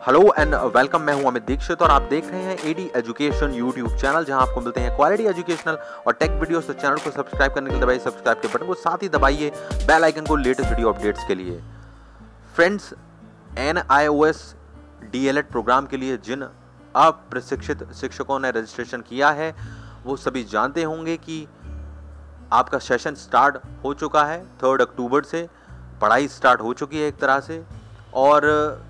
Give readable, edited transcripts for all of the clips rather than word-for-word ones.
Hello and welcome. मैं हूं अमित दीक्षित और आप देख रहे हैं एडी एजुकेशन यूट्यूब चैनल, जहां आपको मिलते हैं क्वालिटी एजुकेशनल और टेक वीडियोस। तो चैनल को सब्सक्राइब करने के लिए दबाइए सब्सक्राइब के बटन को, साथ ही दबाइए बेल आइकन को लेटेस्ट वीडियो अपडेट्स के लिए। फ्रेंड्स, NIOS DLED प्रोग्राम के लिए जिन अप्रशिक्षित शिक्षकों ने रजिस्ट्रेशन किया है वो सभी जानते होंगे कि आपका सेशन स्टार्ट हो चुका है। 3 अक्टूबर से पढ़ाई स्टार्ट हो चुकी है एक तरह से, और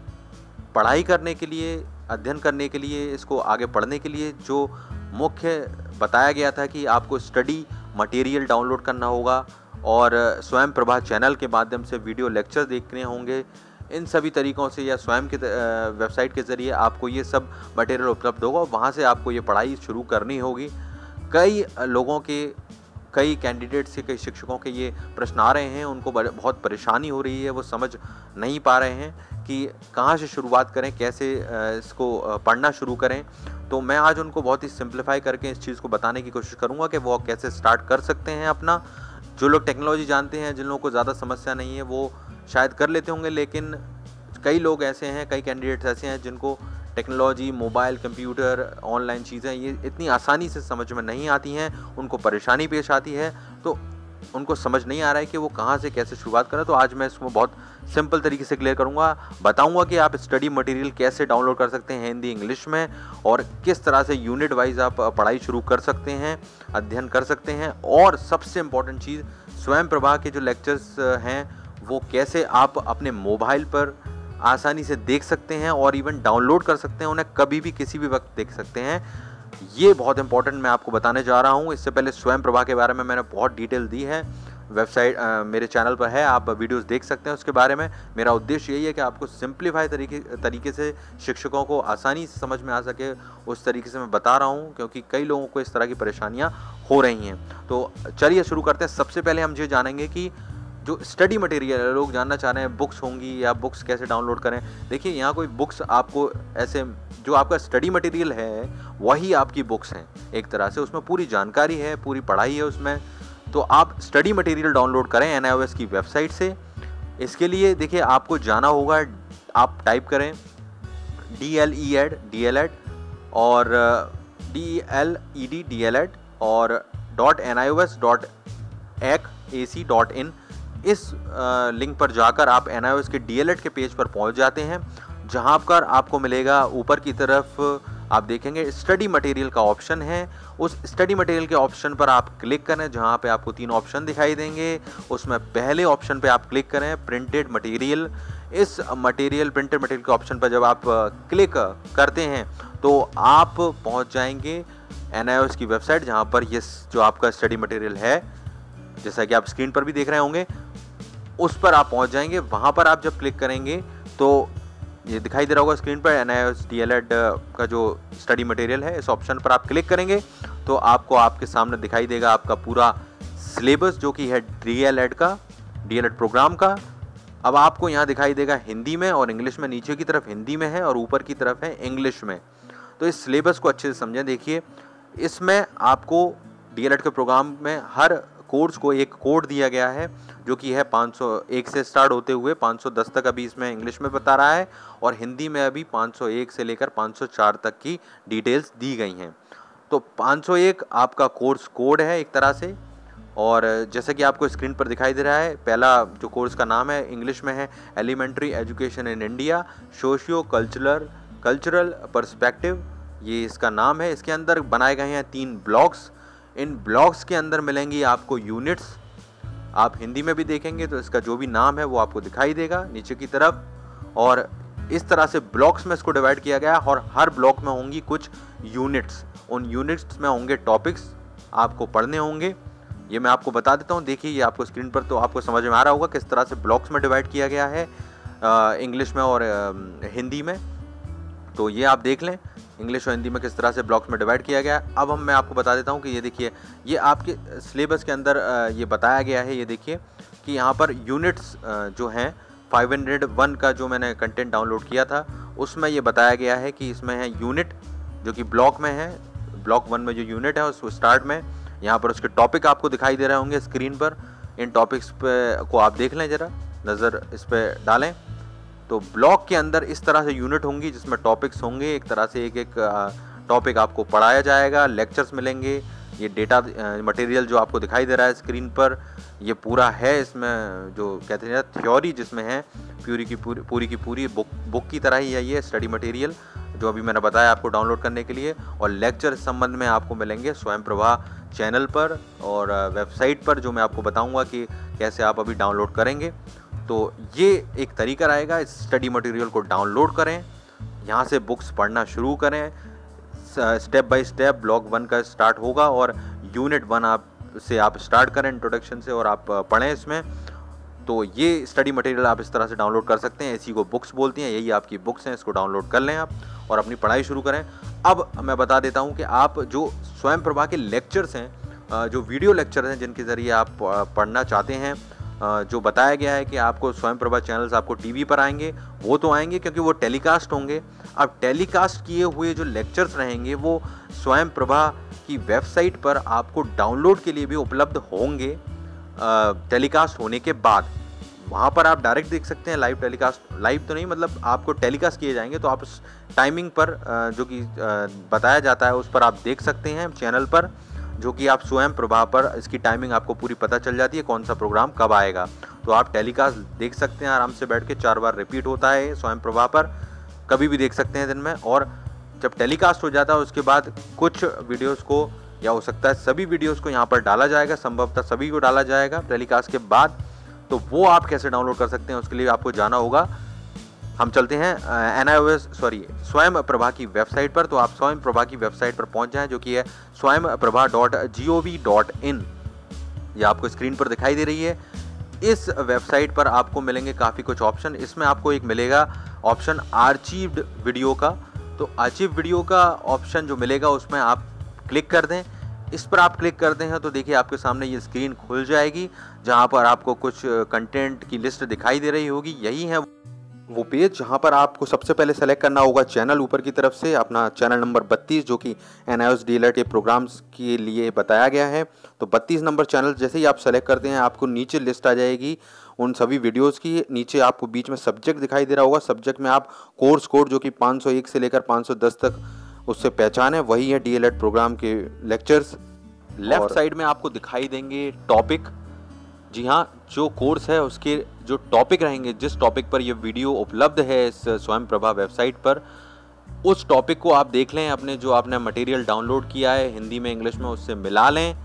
पढ़ाई करने के लिए, अध्ययन करने के लिए, इसको आगे पढ़ने के लिए जो मुख्य बताया गया था कि आपको स्टडी मटेरियल डाउनलोड करना होगा और स्वयं प्रभा चैनल के माध्यम से वीडियो लेक्चर देखने होंगे। इन सभी तरीक़ों से या स्वयं के वेबसाइट के ज़रिए आपको ये सब मटेरियल उपलब्ध होगा, वहाँ से आपको ये पढ़ाई शुरू करनी होगी। कई लोगों के, कई कैंडिडेट्स के, कई शिक्षकों के ये प्रश्न आ रहे हैं, उनको बहुत परेशानी हो रही है, वो समझ नहीं पा रहे हैं कि कहाँ से शुरुआत करें, कैसे इसको पढ़ना शुरू करें। तो मैं आज उनको बहुत ही सिंप्लीफाई करके इस चीज़ को बताने की कोशिश करूँगा कि वो कैसे स्टार्ट कर सकते हैं अपना। जो लोग टेक्नोलॉजी जानते हैं, जिन लोगों को ज़्यादा समस्या नहीं है, वो शायद कर लेते होंगे, लेकिन कई लोग ऐसे हैं, कई कैंडिडेट्स ऐसे हैं जिनको टेक्नोलॉजी, मोबाइल, कंप्यूटर, ऑनलाइन चीज़ें ये इतनी आसानी से समझ में नहीं आती हैं, उनको परेशानी पेश आती है, तो उनको समझ नहीं आ रहा है कि वो कहाँ से कैसे शुरुआत करें। तो आज मैं इसको बहुत सिंपल तरीके से क्लियर करूँगा, बताऊँगा कि आप स्टडी मटेरियल कैसे डाउनलोड कर सकते हैं हिंदी इंग्लिश में, और किस तरह से यूनिट वाइज आप पढ़ाई शुरू कर सकते हैं, अध्ययन कर सकते हैं। और सबसे इम्पॉर्टेंट चीज़, स्वयं प्रभा के जो लेक्चर्स हैं वो कैसे आप अपने मोबाइल पर आसानी से देख सकते हैं और इवन डाउनलोड कर सकते हैं, उन्हें कभी भी किसी भी वक्त देख सकते हैं। ये बहुत इंपॉर्टेंट मैं आपको बताने जा रहा हूँ। इससे पहले स्वयं प्रभा के बारे में मैंने बहुत डिटेल दी है, वेबसाइट मेरे चैनल पर है, आप वीडियोस देख सकते हैं उसके बारे में। मेरा उद्देश्य यही है कि आपको सिंप्लीफाई तरीके से शिक्षकों को आसानी से समझ में आ सके, उस तरीके से मैं बता रहा हूँ, क्योंकि कई लोगों को इस तरह की परेशानियाँ हो रही हैं। तो चलिए शुरू करते हैं। सबसे पहले हम ये जानेंगे कि जो स्टडी मटेरियल है, लोग जानना चाह रहे हैं बुक्स होंगी या बुक्स कैसे डाउनलोड करें। देखिए, यहाँ कोई बुक्स आपको ऐसे, जो आपका स्टडी मटेरियल है वही आपकी बुक्स हैं एक तरह से, उसमें पूरी जानकारी है, पूरी पढ़ाई है उसमें। तो आप स्टडी मटेरियल डाउनलोड करें NIOS की वेबसाइट से। इसके लिए देखिए आपको जाना होगा, आप टाइप करें DLED और DLED और .nios.ac.in। इस लिंक पर जाकर आप NIOS के DLED के पेज पर पहुंच जाते हैं, जहां पर आपको मिलेगा ऊपर की तरफ, आप देखेंगे स्टडी मटेरियल का ऑप्शन है। उस स्टडी मटेरियल के ऑप्शन पर आप क्लिक करें, जहां पे आपको 3 ऑप्शन दिखाई देंगे। उसमें पहले ऑप्शन पे आप क्लिक करें, प्रिंटेड मटेरियल। इस प्रिंटेड मटेरियल के ऑप्शन पर जब आप क्लिक करते हैं तो आप पहुंच जाएंगे NIOS की वेबसाइट, जहां पर ये जो आपका स्टडी मटेरियल है, जैसा कि आप स्क्रीन पर भी देख रहे होंगे, उस पर आप पहुंच जाएंगे। वहां पर आप जब क्लिक करेंगे तो ये दिखाई दे रहा होगा स्क्रीन पर, NIOS DLED का जो स्टडी मटेरियल है, इस ऑप्शन पर आप क्लिक करेंगे तो आपको आपके सामने दिखाई देगा आपका पूरा सिलेबस, जो कि है DLED प्रोग्राम का। अब आपको यहाँ दिखाई देगा हिंदी में और इंग्लिश में, नीचे की तरफ हिंदी में है और ऊपर की तरफ है इंग्लिश में। तो इस सिलेबस को अच्छे से समझें। देखिए, इसमें आपको DLED के प्रोग्राम में हर कोर्स को एक कोड दिया गया है, जो कि है 501 से स्टार्ट होते हुए 510 तक अभी इसमें इंग्लिश में बता रहा है, और हिंदी में अभी 501 से लेकर 504 तक की डिटेल्स दी गई हैं। तो 501 आपका कोर्स कोड है एक तरह से, और जैसे कि आपको स्क्रीन पर दिखाई दे रहा है, पहला जो कोर्स का नाम है इंग्लिश में है elementary education in India, socio cultural perspective, ये इसका नाम है। इसके अंदर बनाए गए हैं 3 ब्लॉक्स। इन ब्लॉक्स के अंदर मिलेंगी आपको यूनिट्स। आप हिंदी में भी देखेंगे तो इसका जो भी नाम है वो आपको दिखाई देगा नीचे की तरफ, और इस तरह से ब्लॉक्स में इसको डिवाइड किया गया, और हर ब्लॉक में होंगी कुछ यूनिट्स। उन यूनिट्स में होंगे टॉपिक्स, आपको पढ़ने होंगे। ये मैं आपको बता देता हूँ। देखिए, ये आपको स्क्रीन पर तो आपको समझ में आ रहा होगा किस तरह से ब्लॉक्स में डिवाइड किया गया है, इंग्लिश में और हिंदी में। तो ये आप देख लें, इंग्लिश और हिंदी में किस तरह से ब्लॉक्स में डिवाइड किया गया। अब मैं आपको बता देता हूँ कि ये देखिए, ये आपके सिलेबस के अंदर ये बताया गया है। ये देखिए कि यहाँ पर यूनिट्स जो हैं 501 का जो मैंने कंटेंट डाउनलोड किया था, उसमें ये बताया गया है कि इसमें है यूनिट जो कि ब्लॉक में है। ब्लॉक 1 में जो यूनिट है उसको स्टार्ट में यहाँ पर उसके टॉपिक आपको दिखाई दे रहे होंगे स्क्रीन पर। इन टॉपिक्स पे को आप देख लें, ज़रा नज़र इस पर डालें। तो ब्लॉक के अंदर इस तरह से यूनिट होंगी जिसमें टॉपिक्स होंगे, एक तरह से एक टॉपिक आपको पढ़ाया जाएगा, लेक्चर्स मिलेंगे। ये डेटा मटेरियल जो आपको दिखाई दे रहा है स्क्रीन पर, ये पूरा है, इसमें जो कहते हैं थ्योरी जिसमें है पूरी की पूरी बुक की तरह ही है ये स्टडी मटेरियल जो अभी मैंने बताया आपको डाउनलोड करने के लिए। और लेक्चर इस संबंध में आपको मिलेंगे स्वयंप्रभा चैनल पर और वेबसाइट पर, जो मैं आपको बताऊंगा कि कैसे आप अभी डाउनलोड करेंगे। तो ये एक तरीका रहेगा, इस स्टडी मटेरियल को डाउनलोड करें, यहाँ से बुक्स पढ़ना शुरू करें, स्टेप बाय स्टेप ब्लॉक 1 का स्टार्ट होगा और यूनिट 1 आप स्टार्ट करें इंट्रोडक्शन से और आप पढ़ें इसमें। तो ये स्टडी मटेरियल आप इस तरह से डाउनलोड कर सकते हैं, इसी को बुक्स बोलती हैं, यही आपकी बुक्स हैं, इसको डाउनलोड कर लें आप और अपनी पढ़ाई शुरू करें। अब मैं बता देता हूं कि आप जो स्वयंप्रभा के लेक्चर्स हैं, जो वीडियो लेक्चर्स हैं जिनके ज़रिए आप पढ़ना चाहते हैं, जो बताया गया है कि आपको स्वयंप्रभा चैनल्स आपको टीवी पर आएंगे, वो तो आएंगे क्योंकि वो टेलीकास्ट होंगे। अब टेलीकास्ट किए हुए जो लेक्चर्स रहेंगे वो स्वयंप्रभा की वेबसाइट पर आपको डाउनलोड के लिए भी उपलब्ध होंगे टेलीकास्ट होने के बाद। वहाँ पर आप डायरेक्ट देख सकते हैं लाइव टेलीकास्ट, लाइव तो नहीं मतलब आपको टेलीकास्ट किए जाएंगे, तो आप उस टाइमिंग पर जो कि बताया जाता है उस पर आप देख सकते हैं चैनल पर, जो कि आप स्वयंप्रभा पर इसकी टाइमिंग आपको पूरी पता चल जाती है कौन सा प्रोग्राम कब आएगा। तो आप टेलीकास्ट देख सकते हैं आराम से बैठ के, 4 बार रिपीट होता है स्वयंप्रभा पर, कभी भी देख सकते हैं दिन में। और जब टेलीकास्ट हो जाता है उसके बाद कुछ वीडियोस को, या हो सकता है सभी वीडियोस को यहाँ पर डाला जाएगा, संभवतः सभी को डाला जाएगा टेलीकास्ट के बाद। तो वो आप कैसे डाउनलोड कर सकते हैं उसके लिए आपको जाना होगा। हम चलते हैं स्वयंप्रभा की वेबसाइट पर। तो आप स्वयंप्रभा की वेबसाइट पर पहुंच जाएं, जो कि है swayamprabha.gov.in। ये आपको स्क्रीन पर दिखाई दे रही है। इस वेबसाइट पर आपको मिलेंगे काफ़ी कुछ ऑप्शन। इसमें आपको एक मिलेगा ऑप्शन आर्चीव्ड वीडियो का। तो आर्चीव वीडियो का ऑप्शन जो मिलेगा उसमें आप क्लिक कर दें। इस पर आप क्लिक करते हैं तो देखिए आपके सामने ये स्क्रीन खुल जाएगी, जहां पर आपको कुछ कंटेंट की लिस्ट दिखाई दे रही होगी। यही है वो पेज जहां पर आपको सबसे पहले सेलेक्ट करना होगा चैनल, ऊपर की तरफ से अपना चैनल नंबर 32 जो कि NIOS DLED प्रोग्राम्स के लिए बताया गया है। तो 32 नंबर चैनल जैसे ही आप सेलेक्ट करते हैं आपको नीचे लिस्ट आ जाएगी उन सभी वीडियोस की। नीचे आपको बीच में सब्जेक्ट दिखाई दे रहा होगा, सब्जेक्ट में आप कोर्स कोड जो कि 501 से लेकर 510 तक उससे पहचान है, वही है DLED प्रोग्राम के लेक्चर्स। लेफ्ट साइड में आपको दिखाई देंगे टॉपिक। जी हाँ, जो कोर्स है उसके जो टॉपिक रहेंगे, जिस टॉपिक पर ये वीडियो उपलब्ध है इस स्वयंप्रभा वेबसाइट पर, उस टॉपिक को आप देख लें, अपने जो आपने मटेरियल डाउनलोड किया है हिंदी में इंग्लिश में उससे मिला लें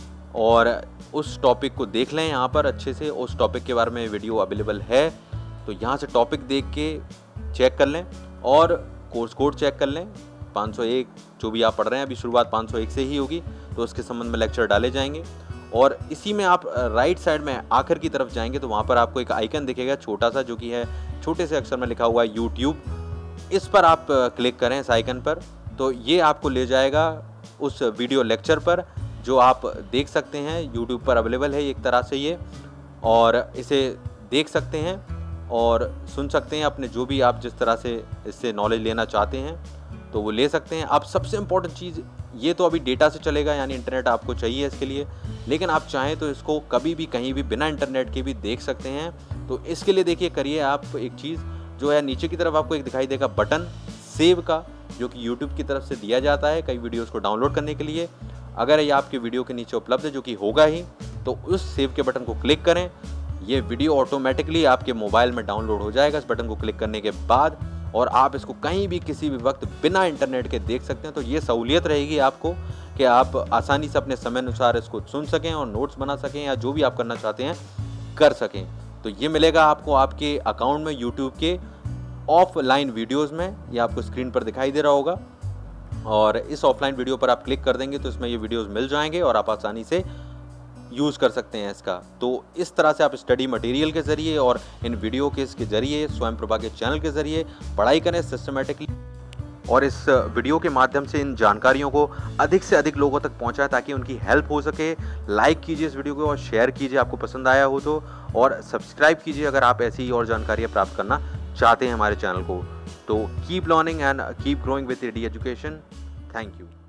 और उस टॉपिक को देख लें यहाँ पर अच्छे से। उस टॉपिक के बारे में वीडियो अवेलेबल है, तो यहाँ से टॉपिक देख के चेक कर लें और कोर्स कोड चेक कर लें। 501 जो भी आप पढ़ रहे हैं, अभी शुरुआत 501 से ही होगी, तो उसके संबंध में लेक्चर डाले जाएंगे। और इसी में आप राइट साइड में आखिर की तरफ जाएंगे तो वहाँ पर आपको एक आइकन दिखेगा छोटा सा, जो कि है छोटे से अक्षर में लिखा हुआ है यूट्यूब। इस पर आप क्लिक करें इस आइकन पर, तो ये आपको ले जाएगा उस वीडियो लेक्चर पर जो आप देख सकते हैं यूट्यूब पर अवेलेबल है एक तरह से ये, और इसे देख सकते हैं और सुन सकते हैं अपने जो भी आप जिस तरह से इससे नॉलेज लेना चाहते हैं तो वो ले सकते हैं। अब सबसे इम्पोर्टेंट चीज़, ये तो अभी डेटा से चलेगा यानी इंटरनेट आपको चाहिए इसके लिए, लेकिन आप चाहें तो इसको कभी भी कहीं भी बिना इंटरनेट के भी देख सकते हैं। तो इसके लिए देखिए करिए आप एक चीज़ जो है, नीचे की तरफ आपको एक दिखाई देगा बटन सेव का, जो कि यूट्यूब की तरफ से दिया जाता है कई वीडियोज़ को डाउनलोड करने के लिए। अगर ये आपके वीडियो के नीचे उपलब्ध है, जो कि होगा ही, तो उस सेव के बटन को क्लिक करें। ये वीडियो ऑटोमेटिकली आपके मोबाइल में डाउनलोड हो जाएगा इस बटन को क्लिक करने के बाद, और आप इसको कहीं भी किसी भी वक्त बिना इंटरनेट के देख सकते हैं। तो ये सहूलियत रहेगी आपको कि आप आसानी से अपने समय अनुसार इसको सुन सकें और नोट्स बना सकें या जो भी आप करना चाहते हैं कर सकें। तो ये मिलेगा आपको आपके अकाउंट में यूट्यूब के ऑफलाइन वीडियोज़ में, ये आपको स्क्रीन पर दिखाई दे रहा होगा। और इस ऑफलाइन वीडियो पर आप क्लिक कर देंगे तो इसमें ये वीडियोज़ मिल जाएंगे और आप आसानी से यूज़ कर सकते हैं इसका। तो इस तरह से आप स्टडी मटेरियल के ज़रिए और इन वीडियो के इसके ज़रिए स्वयंप्रभा के चैनल के ज़रिए पढ़ाई करें सिस्टमेटिकली, और इस वीडियो के माध्यम से इन जानकारियों को अधिक से अधिक लोगों तक पहुंचाएं ताकि उनकी हेल्प हो सके। लाइक कीजिए इस वीडियो को और शेयर कीजिए आपको पसंद आया हो तो, और सब्सक्राइब कीजिए अगर आप ऐसी ही और जानकारियाँ प्राप्त करना चाहते हैं हमारे चैनल को। तो keep learning and keep growing with AD education. Thank you.